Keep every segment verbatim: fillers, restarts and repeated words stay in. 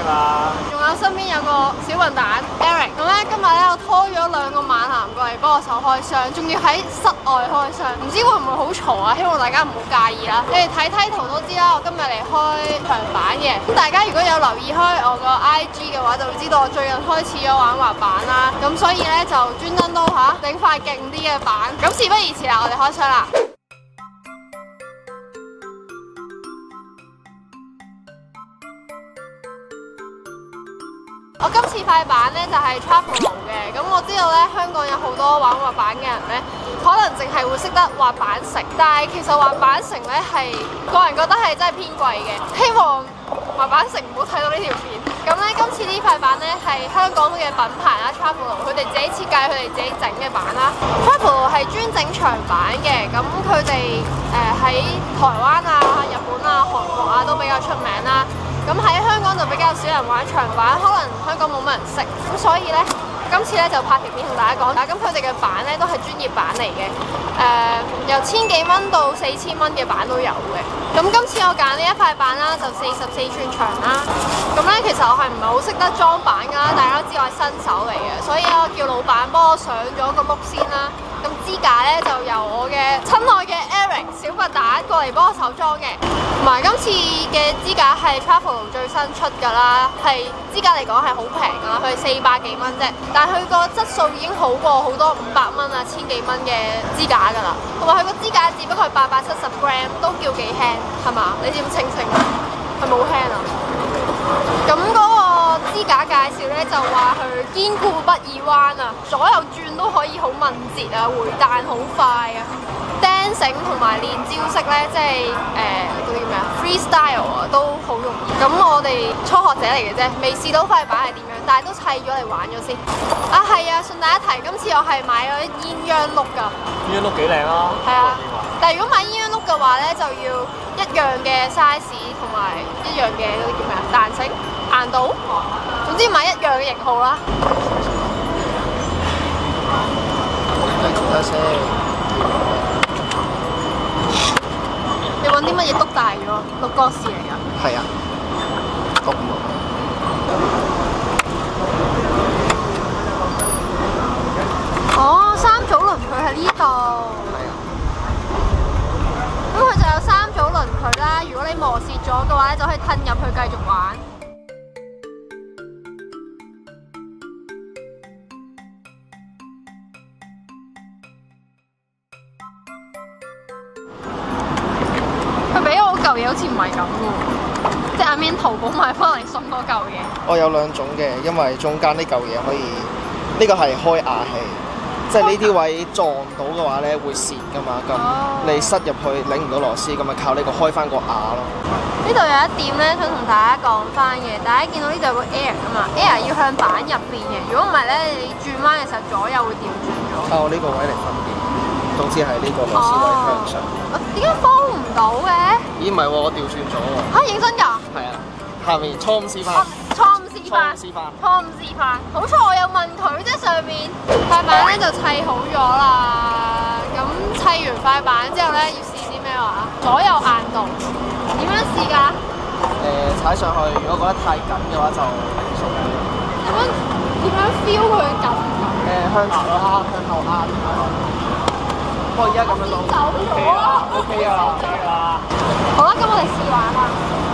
啦。 仲有身邊有個小混蛋 Eric， 咁咧今日咧我拖咗兩個猛男過嚟幫我手開箱，仲要喺室外開箱，唔知會唔會好嘈啊？希望大家唔好介意啦。你哋睇睇圖都知啦，我今日嚟開長板嘅。咁大家如果有留意開我個 I G 嘅話，就會知道我最近開始咗玩滑板啦。咁所以咧就專登都嚇整塊勁啲嘅板。咁事不宜遲啦，我哋開箱啦！我今次塊板咧就係 Travelo 嘅，咁我知道咧香港有好多玩滑板嘅人咧，可能淨係會識得滑板繩，但係其實滑板繩咧係個人覺得係真係偏貴嘅。希望滑板繩唔好睇到呢條片。咁咧今次呢塊板咧係香港嘅品牌啦 ，Travelo 佢哋自己設計、佢哋自己整嘅板啦。Travelo 係專整長板嘅，咁佢哋誒喺台灣啊、日本啊、韓國啊都比較出名啦。咁喺香港就比較少人玩長板，可能香港冇乜人識，咁所以咧今次咧就拍條片同大家講。咁佢哋嘅板咧都係專業板嚟嘅，誒、呃、由千幾蚊到四千蚊嘅板都有嘅。咁今次我揀呢一塊板啦，就四十四寸長啦。咁咧其實我係唔係好識得裝板㗎，大家都知我係新手嚟嘅，所以我叫老闆幫我上咗個碌先啦。咁支架咧就由我嘅親愛嘅 Eric 小笨蛋過嚟幫我手裝嘅，同埋今次嘅支架係 Travelo 最新出㗎啦，係支架嚟講係好平㗎，佢係四百幾蚊啫，但係佢個質素已經好過好多五百蚊啊、千幾蚊嘅支架㗎啦，同埋佢個支架只不過係八百七十 gram 都叫幾輕，係嘛？你點稱稱啊？係冇輕啊？咁嗰個支架介紹咧就話佢堅固不易彎啊，左右轉都可以好敏捷啊，回彈好快啊。釘繩同埋練招式咧，即係誒嗰啲咩啊 freestyle 啊，都好容易。咁我哋初學者嚟嘅啫，未試到塊板係點樣，但係都砌咗嚟玩咗先。啊係啊，順帶一提，今次我係買咗鴛鴦碌㗎。鴛鴦碌幾靚啊！係啊，但係如果買鴛鴦碌嘅話咧，就要一樣嘅 size 同埋一樣嘅嗰啲叫咩啊？彈性、硬度，總之買一樣嘅型號啦。你揾啲乜嘢篤大咗？六角匙嚟㗎？ 係啊，篤喎。 哦，三組輪距喺呢度。 係啊。 咁佢就有三組輪距啦。如果你磨蝕咗嘅話咧，就可以褪入去繼續玩。佢俾我嚿嘢好似唔係咁喎，即係阿 Min 淘寶買翻嚟送嗰嚿嘢。 我有兩種嘅，因為中間呢嚿嘢可以，呢、呢個係開牙器，即係呢啲位撞到嘅話咧會蝕噶嘛，咁、哦、你塞入去擰唔到螺絲，咁咪靠呢個開翻個牙咯。 呢度有一點咧想同大家講翻嘅，大家見到呢度有個 air 啊嘛 ，air 要向板入邊嘅，如果唔係咧你轉彎嘅時候左右會調轉咗。靠呢個位嚟分辨，總之係呢個螺絲位向上。我點解放唔到嘅？ 咦唔係喎，我調轉咗喎。 嚇認真㗎？係啊， 下面錯誤示範。 錯誤示範。示範。錯誤示範。好彩我有問佢，即係上面塊板咧就砌好咗啦。咁砌完塊板之後咧，要試啲咩話？左右硬度。點樣試㗎？ 誒、呃、踩上去，如果覺得太緊嘅話就平數嘅。 點樣點樣 feel 佢緊唔緊？ 誒、呃、向前壓，向後壓。我而家咁樣攞。走咗啊 ！OK 啊 ，OK 啦。 好啦，咁我哋試玩啦。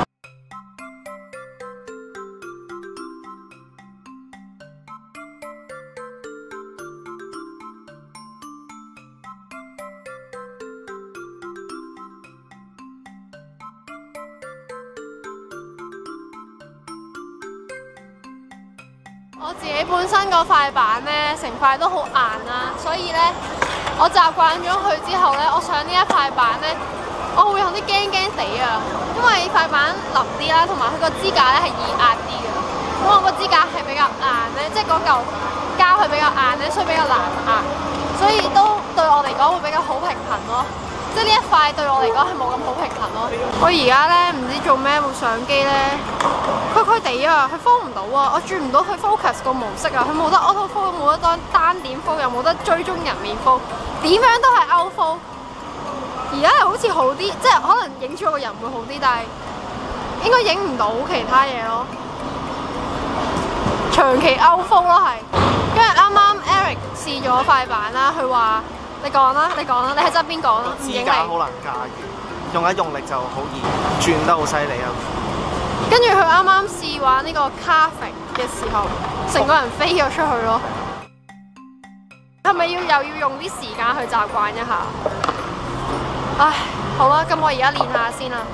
我自己本身嗰塊板咧，成塊都好硬啦，所以咧，我習慣咗佢之後咧，我上呢一塊板咧，我會有啲驚驚地啊，因為塊板腍啲啦，同埋佢個支架咧係易壓啲嘅。咁我個支架係比較硬咧，即係嗰嚿膠係比較硬咧，所以比較難壓，所以都對我嚟講會比較好平衡咯。即係呢一塊對我嚟講係冇咁好平衡咯。我而家咧唔知做咩部相機咧，區區地啊，佢 focus 唔到啊，我轉唔到佢 focus 個模式啊，佢冇得 auto focus，冇得當單點 focus，又冇得追蹤人面 focus，點樣都係 out focus。而家係好似好啲，即係可能影住個人會好啲，但係應該影唔到其他嘢咯。 長期歐風咯係。跟住啱啱 Eric 試咗塊板啦，佢話你講啦，你講啦，你喺側邊講啦，唔影你。 支架好能駕馭，用一用力就好易轉得好犀利啊！ 跟住佢啱啱試玩呢個 carving 嘅時候，成個人飛咗出去咯。係咪要又要用啲時間去習慣一下？唉，好啦，咁我而家練下先啦。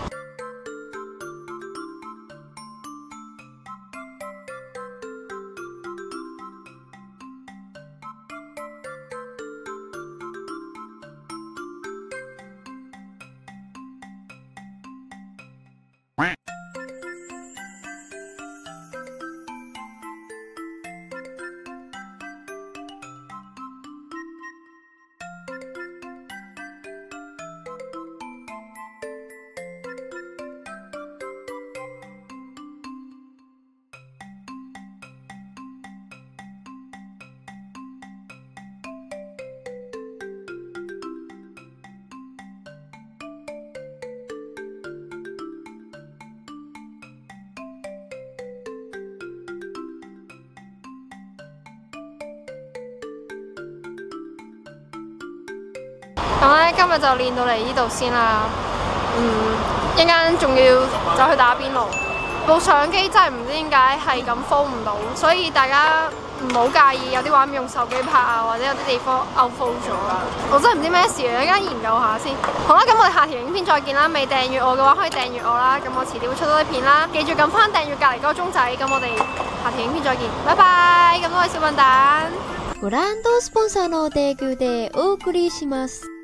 咁咧今日就練到嚟呢度先啦，嗯，一陣間仲要走去打邊爐。部相機真係唔知點解係咁 fold 唔到，所以大家唔好介意有啲畫面用手機拍啊，或者有啲地方 out fold 咗。我真係唔知咩事，一陣間研究下先。好啦，咁我哋下條影片再見啦。未訂閱我嘅話可以訂閱我啦，咁我遲啲會出多啲片啦。記住撳翻訂閱隔離嗰個鐘仔，咁我哋下條影片再見，拜拜。咁多位小笨蛋。 ご覧とスポンサーの提供でお送りします。